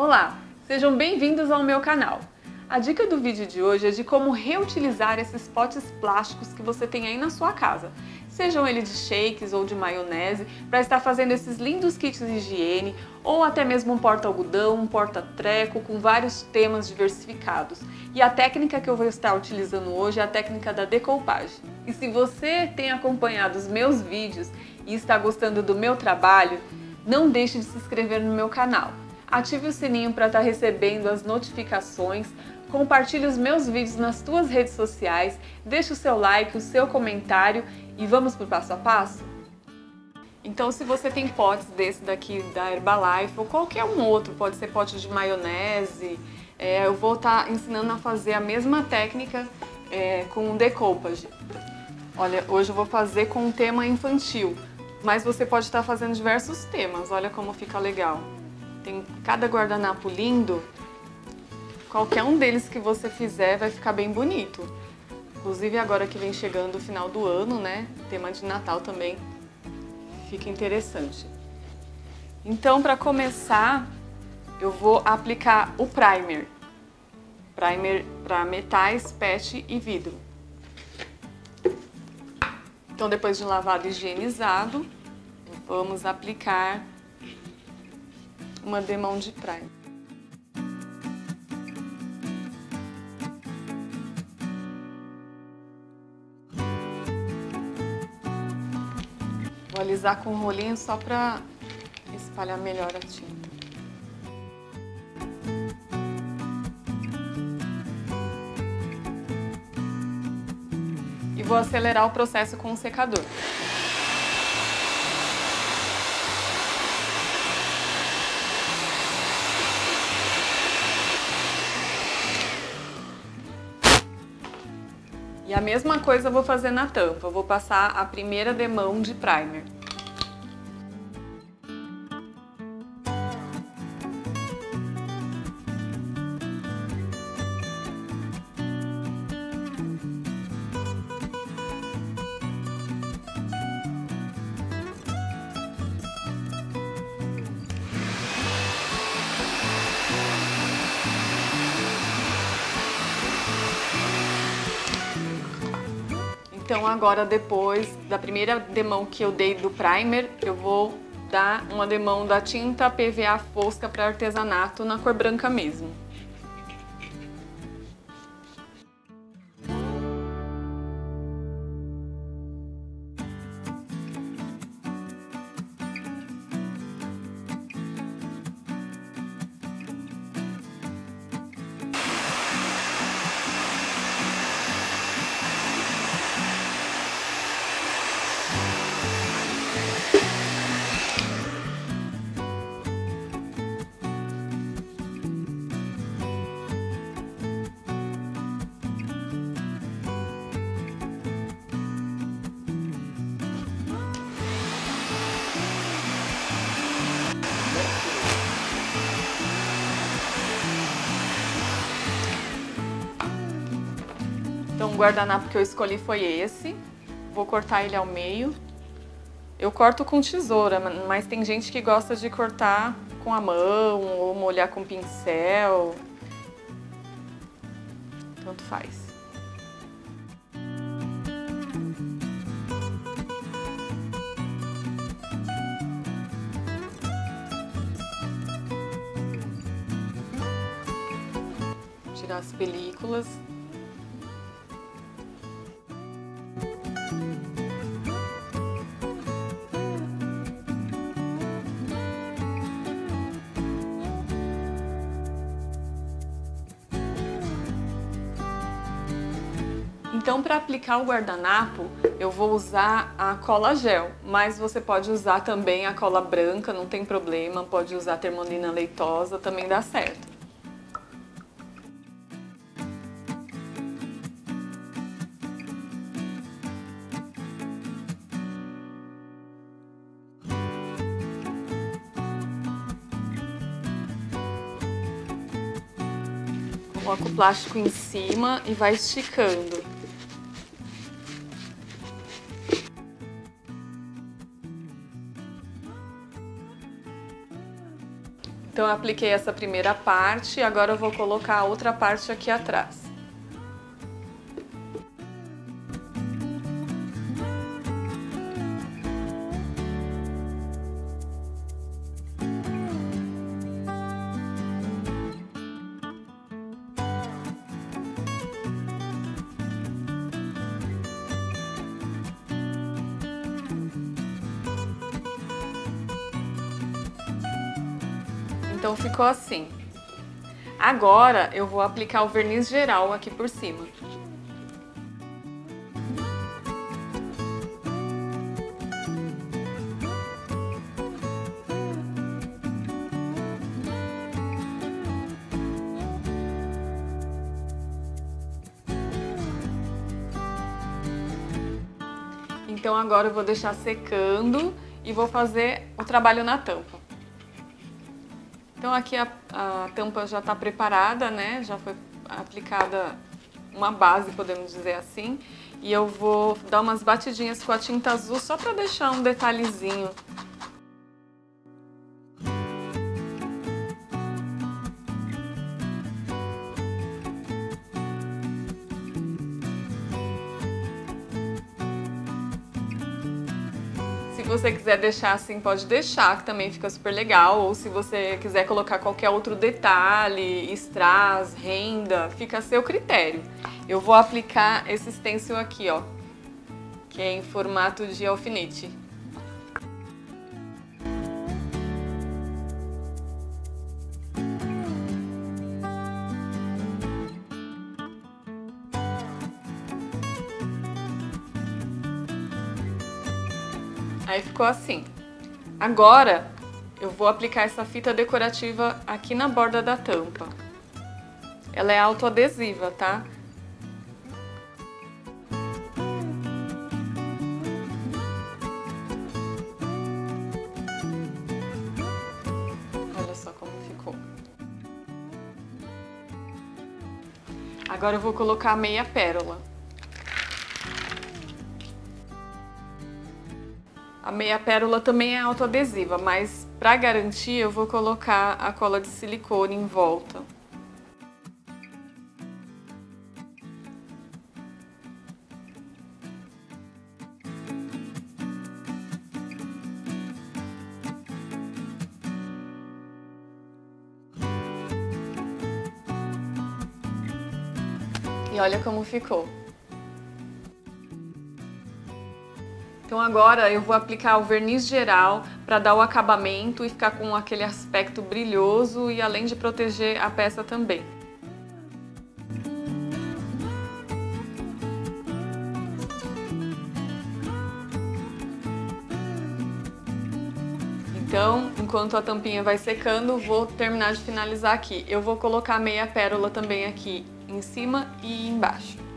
Olá, sejam bem-vindos ao meu canal. A dica do vídeo de hoje é de como reutilizar esses potes plásticos que você tem aí na sua casa, sejam eles de shakes ou de maionese, para estar fazendo esses lindos kits de higiene, ou até mesmo um porta-algodão, um porta-treco, com vários temas diversificados. E a técnica que eu vou estar utilizando hoje é a técnica da decoupagem. E se você tem acompanhado os meus vídeos e está gostando do meu trabalho, não deixe de se inscrever no meu canal. Ative o sininho para estar recebendo as notificações, compartilhe os meus vídeos nas tuas redes sociais, deixe o seu like, o seu comentário e vamos para o passo a passo? Então, se você tem potes desse daqui da Herbalife ou qualquer um outro, pode ser pote de maionese, eu vou estar ensinando a fazer a mesma técnica com decoupage. Olha, hoje eu vou fazer com um tema infantil, mas você pode estar fazendo diversos temas, olha como fica legal. Tem cada guardanapo lindo, qualquer um deles que você fizer vai ficar bem bonito. Inclusive agora que vem chegando o final do ano, né? Tema de Natal também fica interessante. Então, para começar, eu vou aplicar o primer. Primer para metais, PET e vidro. Então, depois de lavado e higienizado, vamos aplicar uma demão de primer. Vou alisar com um rolinho só para espalhar melhor a tinta. E vou acelerar o processo com o secador. E a mesma coisa eu vou fazer na tampa, eu vou passar a primeira demão de primer. Então agora, depois da primeira demão que eu dei do primer, eu vou dar uma demão da tinta PVA fosca para artesanato na cor branca mesmo. Então o guardanapo que eu escolhi foi esse, vou cortar ele ao meio. Eu corto com tesoura, mas tem gente que gosta de cortar com a mão ou molhar com pincel, tanto faz. Tirar as películas. Então, para aplicar o guardanapo, eu vou usar a cola gel, mas você pode usar também a cola branca, não tem problema, pode usar a termolina leitosa, também dá certo. Coloca o plástico em cima e vai esticando. Então eu apliquei essa primeira parte e agora eu vou colocar a outra parte aqui atrás. Então ficou assim. Agora eu vou aplicar o verniz geral aqui por cima. Então agora eu vou deixar secando e vou fazer o trabalho na tampa. Então aqui a tampa já está preparada, né? Já foi aplicada uma base, podemos dizer assim. E eu vou dar umas batidinhas com a tinta azul só para deixar um detalhezinho. Se você quiser deixar assim, pode deixar, que também fica super legal. Ou se você quiser colocar qualquer outro detalhe, strass, renda, fica a seu critério. Eu vou aplicar esse stencil aqui, ó, que é em formato de alfinete. Aí ficou assim. Agora eu vou aplicar essa fita decorativa aqui na borda da tampa. Ela é autoadesiva, tá? Olha só como ficou. Agora eu vou colocar a meia pérola. A meia pérola também é autoadesiva, mas para garantir eu vou colocar a cola de silicone em volta. E olha como ficou. Então agora eu vou aplicar o verniz geral para dar o acabamento e ficar com aquele aspecto brilhoso e além de proteger a peça também. Então, enquanto a tampinha vai secando, vou terminar de finalizar aqui. Eu vou colocar a meia pérola também aqui em cima e embaixo.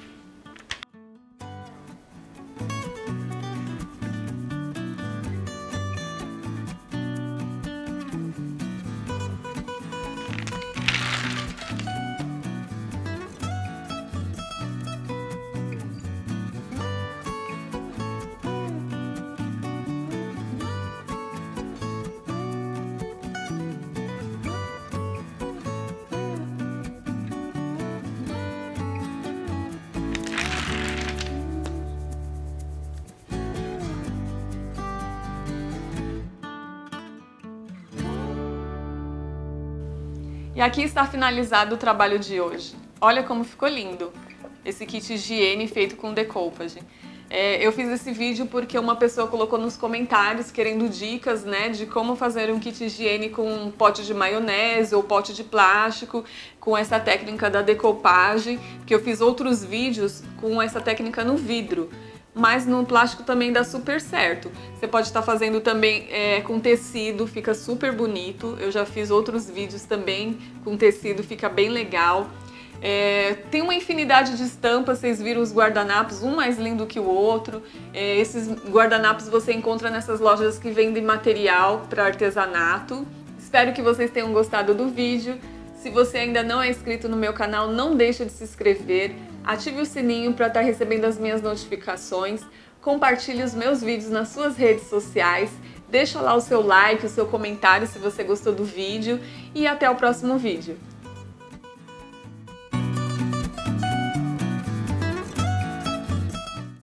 E aqui está finalizado o trabalho de hoje. Olha como ficou lindo esse kit higiene feito com decoupage. Eu fiz esse vídeo porque uma pessoa colocou nos comentários querendo dicas, né, de como fazer um kit higiene com um pote de maionese ou pote de plástico com essa técnica da decoupage, que eu fiz outros vídeos com essa técnica no vidro. Mas no plástico também dá super certo. Você pode estar fazendo também com tecido, fica super bonito. Eu já fiz outros vídeos também com tecido, fica bem legal. Tem uma infinidade de estampas, vocês viram os guardanapos, um mais lindo que o outro. Esses guardanapos você encontra nessas lojas que vendem material para artesanato. Espero que vocês tenham gostado do vídeo. Se você ainda não é inscrito no meu canal, não deixe de se inscrever. Ative o sininho para estar recebendo as minhas notificações. Compartilhe os meus vídeos nas suas redes sociais. Deixa lá o seu like, o seu comentário se você gostou do vídeo e até o próximo vídeo.